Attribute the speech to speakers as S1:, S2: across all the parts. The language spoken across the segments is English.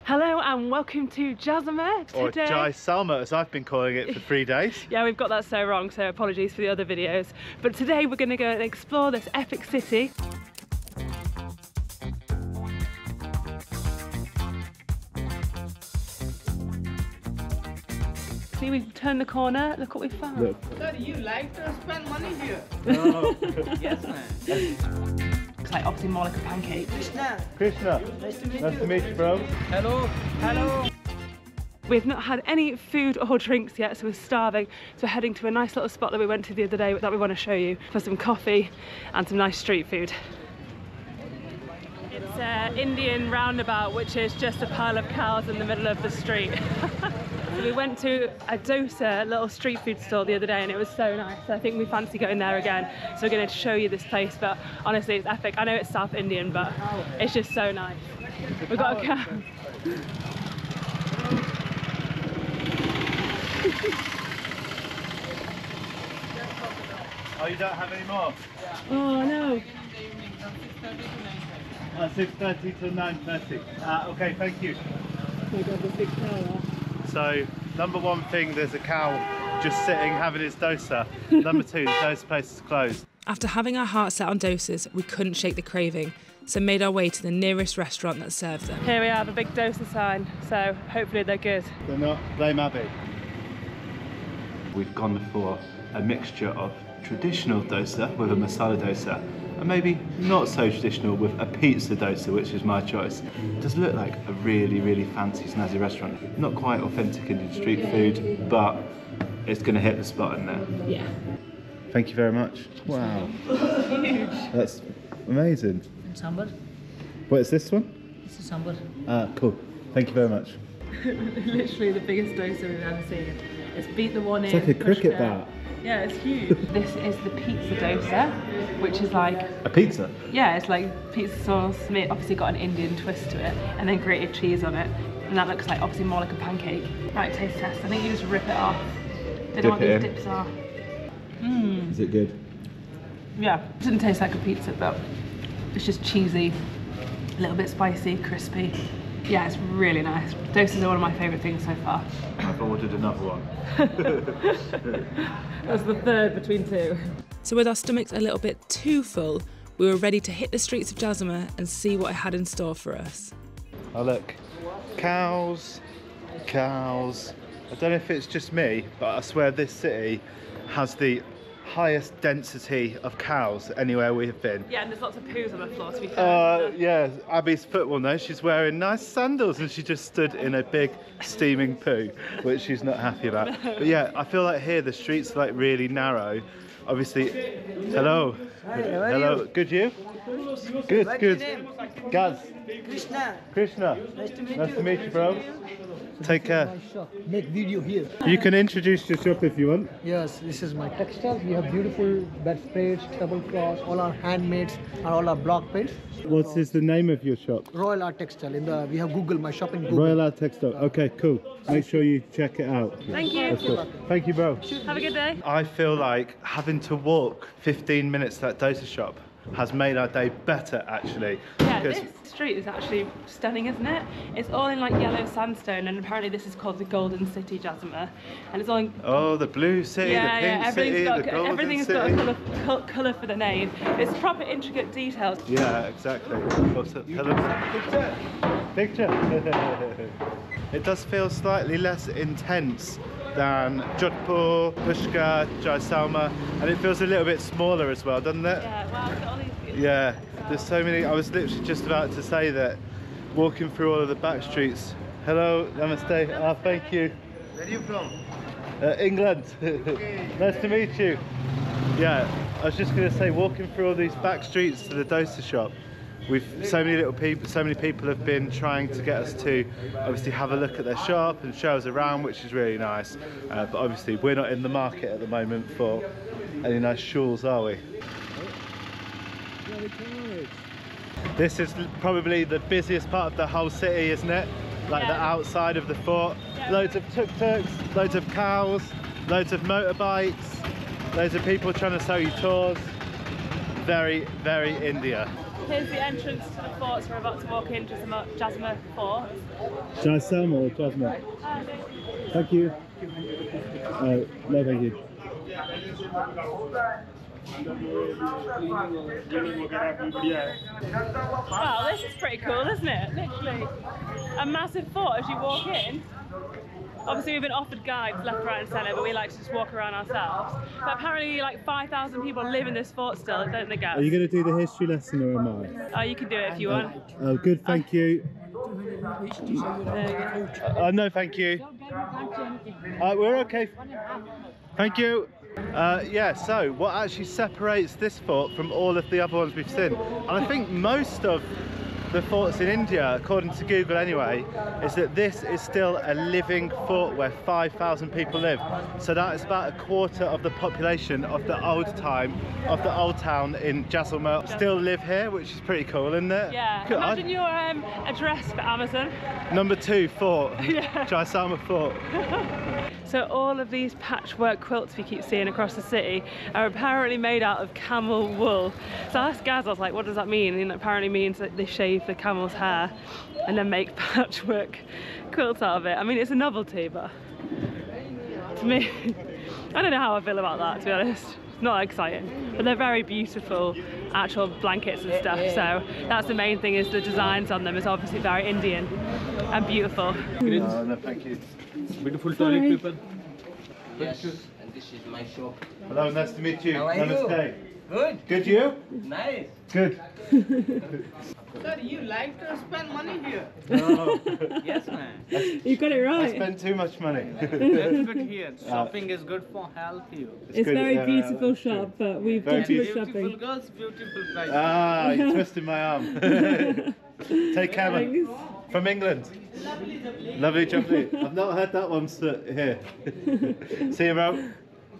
S1: Hello and welcome to Jaisalmer
S2: Or
S1: today.
S2: Jaisalmer, as I've been calling it for 3 days.
S1: Yeah, we've got that so wrong, so apologies for the other videos. But today we're going to go and explore this epic city. See, we've turned the corner. Look what we found.
S2: Look.
S3: Sir, you like to spend money here?
S2: Oh.
S3: Yes, ma'am.
S1: Looks like obviously more like a pancake.
S3: Krishna,
S2: Krishna,
S3: nice to meet
S2: nice
S3: you.
S2: to meet you, bro.
S3: Hello, hello.
S1: We've not had any food or drinks yet, so we're starving. So we're heading to a nice little spot that we went to the other day that we want to show you for some coffee and some nice street food. It's an Indian roundabout, which is just a pile of cows in the middle of the street. So we went to a dosa, little street food store the other day, and it was so nice. I think we fancy going there again. So we're going to show you this place, but honestly, it's epic. I know it's South Indian, but it's just so nice. We've got a cow.
S2: Oh, you don't have any more?
S1: Oh no.
S2: 6:30 till 9:30. Okay, thank you.
S1: Oh my God, the big cow.
S2: So, number one thing, there's a cow just sitting having its dosa. Number two, the dosa place is closed.
S4: After having our hearts set on dosas, we couldn't shake the craving, so made our way to the nearest restaurant that served them.
S1: Here we have a big dosa sign, so hopefully they're good.
S2: They're not, blame Abby.
S5: We've gone for a mixture of traditional dosa with a masala dosa and maybe not so traditional with a pizza dosa, which is my choice. It does look like a really fancy snazzy restaurant. Not quite authentic Indian street food, but it's going to hit the spot in there.
S1: Yeah.
S2: Thank you very much. Wow.
S1: Huge.
S2: That's amazing.
S3: Sambar.
S2: What is this one?
S3: This is sambar.
S2: Ah, cool. Thank you very much.
S1: Literally the biggest dosa we've ever seen. It's beat the one in.
S2: It's like a cricket
S1: Pushkar.
S2: bat.
S1: Yeah, it's huge. This is the pizza dosa, which is like,
S2: A pizza?
S1: yeah, it's like pizza sauce. It obviously got an Indian twist to it, and then grated cheese on it. And that looks like obviously more like a pancake. Right, taste test. I think you just rip it off. They don't know what
S2: Dip it
S1: these
S2: in.
S1: dips are.
S2: Is it good?
S1: Yeah, it doesn't taste like a pizza, but it's just cheesy, a little bit spicy, crispy. Yeah, it's really nice. Dosas are one of my favourite things so far.
S5: I've ordered another one.
S1: That's the third between two.
S4: So with our stomachs a little bit too full, we were ready to hit the streets of Jaisalmer and see what it had in store for us.
S2: Oh look, cows, cows. I don't know if it's just me, but I swear this city has the highest density of cows anywhere we have been.
S1: Yeah, and there's lots of poos on the floor to be fair.
S2: Yeah, Abby's football now, she's wearing nice sandals and she just stood in a big steaming poo, which she's not happy about. But yeah, I feel like here the streets are like really narrow. Obviously, hello.
S3: Hi, how are
S2: Hello,
S3: you?
S2: good you? Good,
S3: What's
S2: good.
S3: your name?
S2: Gaz,
S3: Krishna.
S2: Krishna,
S3: Nice to meet you.
S2: nice to meet you, bro. Take care.
S6: My shop. Make video here.
S2: You can introduce your shop if you want.
S6: Yes, this is my textiles. We have beautiful bedspreads, tablecloths, all our handmade and all our block prints.
S2: What is the name of your shop?
S6: Royal Art Textile. We have Google, my shop in Google.
S2: Royal Art Textile. Okay, cool. Make sure you check it out.
S1: Thank you.
S2: That's good. Thank you, bro.
S1: Have a good day.
S2: I feel like having to walk 15 minutes to that dosa shop has made our day better, actually.
S1: Yeah,
S2: because
S1: this street is actually stunning, isn't it? It's all in like yellow sandstone, and apparently this is called the Golden City, Jaisalmer. And it's all in
S2: oh, the blue city, the pink city, the golden
S1: everything's
S2: city.
S1: got a colour for the name. It's proper intricate details.
S2: Yeah, exactly. Picture. It does feel slightly less intense than Jodhpur, Pushkar, Jaisalmer, and it feels a little bit smaller as well, doesn't it?
S1: Yeah, wow, look at all these beautiful.
S2: Yeah, there's so many. I was literally just about to say that walking through all of the back streets. Hello, namaste. Ah, thank you.
S3: Where are you from?
S2: England. Nice to meet you. Yeah, I was just going to say, walking through all these back streets to the dosa shop, so many people have been trying to get us to obviously have a look at their shop and show us around, which is really nice. But obviously we're not in the market at the moment for any nice shawls, are we? This is probably the busiest part of the whole city, isn't it? Like
S1: Yeah.
S2: the outside of the fort.
S1: Yeah.
S2: Loads of tuk-tuks, loads of cows, loads of motorbikes, loads of people trying to sell you tours. Very, very India.
S1: Here's the entrance to the fort, so we're about to walk into Jasma Fort.
S2: Jaisalmer or Jasma? Thank you. No, thank you.
S1: Wow, this is pretty cool, isn't it? Literally a massive fort as you walk in. Obviously we've been offered guides left, right and centre, but we like to just walk around ourselves. But apparently like 5,000 people live in this fort still, don't they, guys?
S2: Are you going to do the history lesson or am I?
S1: Oh, you can do it if you want.
S2: Oh, good, thank you.
S1: There you go.
S2: No, thank you. We're okay. Thank you. Yeah, so what actually separates this fort from all of the other ones we've seen, and I think most of the forts in India, according to Google anyway, is that this is still a living fort where 5,000 people live. So that is about a quarter of the population of the old town in Jaisalmer still live here, which is pretty cool, isn't it?
S1: Yeah,
S2: Good.
S1: imagine your address for Amazon.
S2: Number 2 fort,
S1: Yeah.
S2: Jaisalmer Fort.
S1: So all of these patchwork quilts we keep seeing across the city are apparently made out of camel wool. So I asked Gaz, I was like, what does that mean? And it apparently means that they shave the camel's hair and then make patchwork quilts out of it. I mean, it's a novelty, but to me, I don't know how I feel about that, to be honest. It's not exciting, but they're very beautiful actual blankets and stuff. So that's the main thing, is the designs on them is obviously very Indian and beautiful.
S2: No, thank you.
S7: Beautiful toilet people.
S3: Yes, and this is my shop.
S2: Hello, nice to meet you.
S3: How are
S2: Namaste.
S3: Good.
S2: Good, you?
S3: Nice.
S2: Good.
S3: Sir, you like to spend money here?
S2: No.
S3: Yes, man.
S1: You got it
S2: I
S1: right.
S2: spend too much money.
S7: That's good here. Shopping is good for health here.
S1: It's
S2: good,
S1: very
S2: yeah,
S1: beautiful
S2: that's
S1: shop, but we've
S2: Very
S1: done too much
S7: Beautiful
S1: shopping.
S7: girls, beautiful prices.
S2: Ah, you twisted my arm. Take care, man.
S1: Thanks.
S2: From England. Lovely jubbly. I've not heard that one here. See you, bro.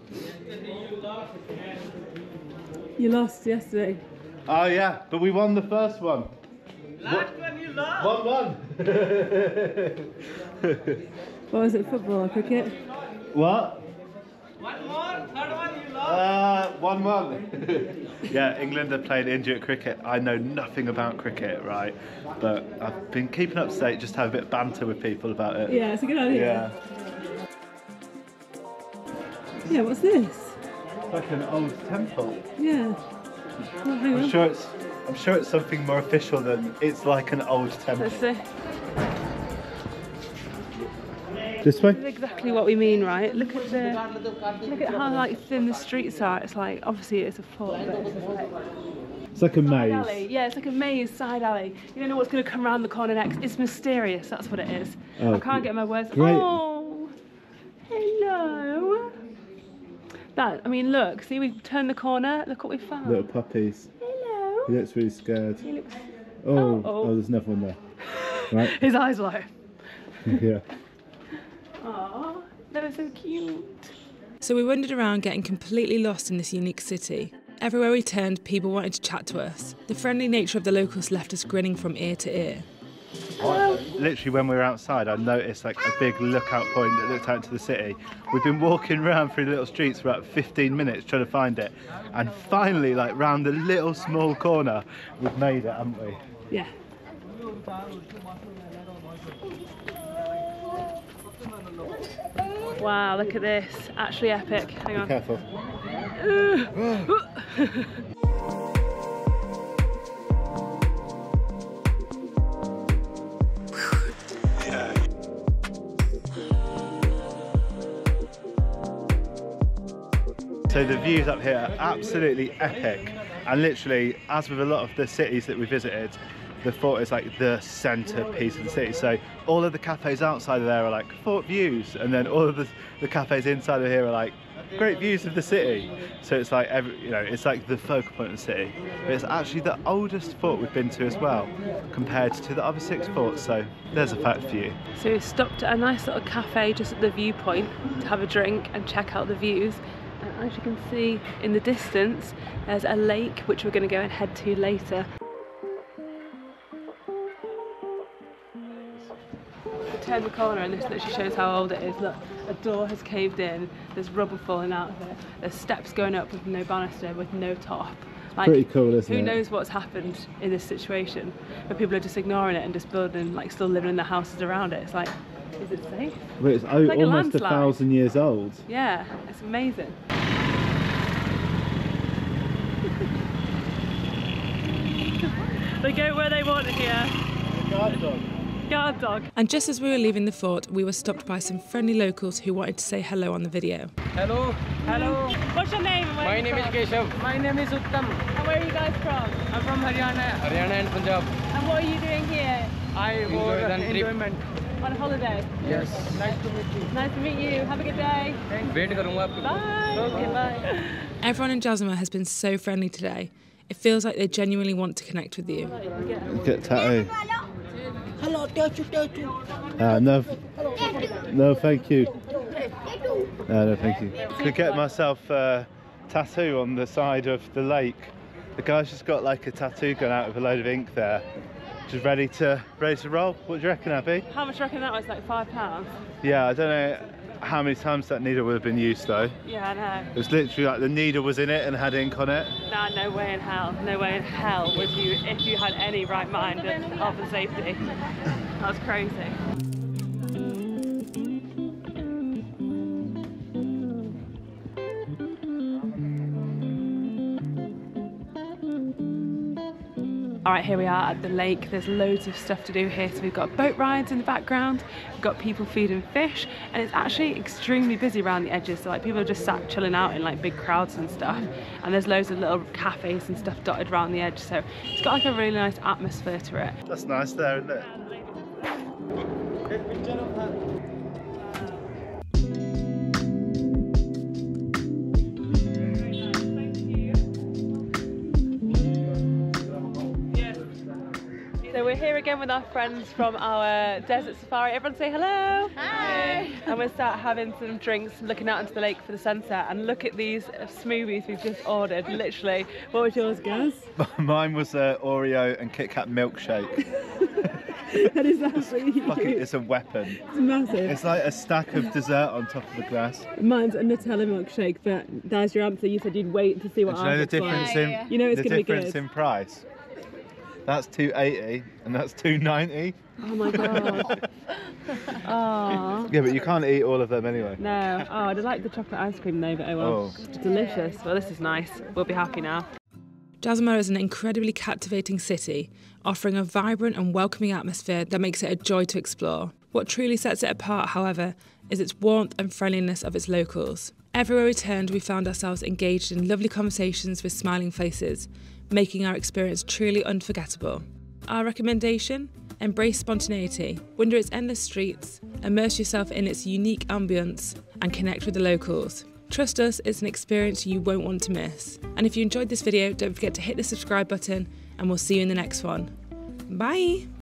S1: You lost yesterday.
S2: Oh yeah, but we won the first one.
S3: Last one you lost.
S2: 1-1.
S1: What was it, football or cricket?
S2: What?
S3: One more, third one you lost.
S2: 1-1. Yeah, England are playing India at cricket. I know nothing about cricket, right? But I've been keeping up to date, just to have a bit of banter with people about it.
S1: Yeah, it's a good idea.
S2: Yeah.
S1: Yeah, what's this?
S2: It's like an old temple.
S1: Yeah. Oh, hang on.
S2: I'm sure it's something more official than it's like an old temple.
S1: Let's see.
S2: This way?
S1: This is exactly what we mean, right? Look at how like thin the streets are. It's like, obviously it's a fort, but it's just like
S2: It's like a
S1: side alley.
S2: maze.
S1: Yeah, it's like a maze, side alley. You don't know what's going to come around the corner next. It's mysterious, that's what it is.
S2: Oh,
S1: I can't get my words.
S2: great.
S1: Oh, hello. That, I mean, look, see, we turned the corner. Look what we found.
S2: Little puppies.
S1: Hello.
S2: He looks really scared.
S1: He looks...
S2: Oh, there's another one there. Right?
S1: His eyes like...
S2: Yeah.
S1: Aww, that was so cute.
S4: So we wandered around getting completely lost in this unique city. Everywhere we turned, people wanted to chat to us. The friendly nature of the locals left us grinning from ear to ear.
S2: Literally when we were outside, I noticed like a big lookout point that looked out into the city. We've been walking around through the little streets for about 15 minutes trying to find it, and finally, like round the little small corner, we've made it, haven't we?
S1: Yeah. Wow, look at this. Actually epic. Hang
S2: Be
S1: on.
S2: careful. So the views up here are absolutely epic, and literally, as with a lot of the cities that we visited, the fort is like the centerpiece of the city. So all of the cafes outside of there are like fort views, and then all of the cafes inside of here are like great views of the city. So it's like it's like the focal point of the city. But it's actually the oldest fort we've been to as well, compared to the other 6 forts. So there's a fact for you.
S1: So we stopped at a nice little cafe just at the viewpoint to have a drink and check out the views. And as you can see in the distance, there's a lake which we're going to go and head to later. Turn the corner and this literally shows how old it is. Look, a door has caved in, there's rubble falling out of it, there's steps going up with no banister, with no top. Like,
S2: pretty cool, isn't it?
S1: Who knows what's happened in this situation where people are just ignoring it and just building, like still living in their houses around it. It's like, is it safe?
S2: But it's
S1: like a
S2: almost
S1: landslide.
S2: 1,000 years old.
S1: Yeah, it's amazing. They go where they want here.
S2: Guard dog.
S1: Guard dog.
S4: And just as we were leaving the fort, we were stopped by some friendly locals who wanted to say hello on the video.
S7: Hello. Hello.
S1: What's your name? And where
S7: My
S1: are you
S7: name is
S1: from?
S7: Keshav. My name is Uttam.
S1: And where are you guys from?
S7: I'm from Haryana. Haryana and Punjab.
S1: And what are you doing here?
S7: I enjoy enjoyment.
S1: On holiday?
S7: Yes. Nice to meet you.
S1: Nice to meet you. Have a good day.
S7: Wait करूँगा आपको.
S1: Bye. Okay, bye.
S4: Everyone in Jazima has been so friendly today. It feels like they genuinely want to connect with you.
S2: Get tattoo.
S6: Hello, tattoo.
S2: No, thank you. No, thank you. Could get myself a tattoo on the side of the lake. The guy's just got like a tattoo gun out with a load of ink there, just ready to roll. What do you reckon, Abby?
S1: How much do you reckon that was? Like £5?
S2: Yeah, I don't know how many times that needle would have been used though.
S1: Yeah, I know.
S2: It was literally like the needle was in it and had ink on it.
S1: Nah, no way in hell. No way in hell would you, if you had any right mind of health and safety. That was crazy. Alright, here we are at the lake. There's loads of stuff to do here. So we've got boat rides in the background, we've got people feeding fish, and it's actually extremely busy around the edges. So like people are just sat chilling out in like big crowds and stuff. And there's loads of little cafes and stuff dotted around the edge. So it's got like a really nice atmosphere to it.
S2: That's nice there, isn't it?
S1: So we're here again with our friends from our desert safari. Everyone say hello. Hi. And we'll start having some drinks, looking out into the lake for the sunset. And look at these smoothies we've just ordered. Literally, what was yours, Gaz?
S2: Mine was a Oreo and Kit Kat milkshake.
S1: That is absolutely huge.
S2: It's a weapon.
S1: It's massive.
S2: It's like a stack of dessert on top of a glass.
S1: Mine's a Nutella milkshake, but that's your answer. You said you'd wait to see what
S2: Do you know the difference in
S1: You know it's
S2: the
S1: gonna be
S2: difference
S1: good.
S2: in price? That's $2.80 and that's $2.90.
S1: Oh my god. Oh.
S2: Yeah, but you can't eat all of them anyway.
S1: No. Oh, I like the chocolate ice cream though, but oh well.
S2: Oh.
S1: It's delicious. Well, this is nice. We'll be happy now.
S4: Jazima is an incredibly captivating city, offering a vibrant and welcoming atmosphere that makes it a joy to explore. What truly sets it apart, however, is its warmth and friendliness of its locals. Everywhere we turned, we found ourselves engaged in lovely conversations with smiling faces, making our experience truly unforgettable. Our recommendation? Embrace spontaneity, wander its endless streets, immerse yourself in its unique ambience, and connect with the locals. Trust us, it's an experience you won't want to miss. And if you enjoyed this video, don't forget to hit the subscribe button, and we'll see you in the next one. Bye!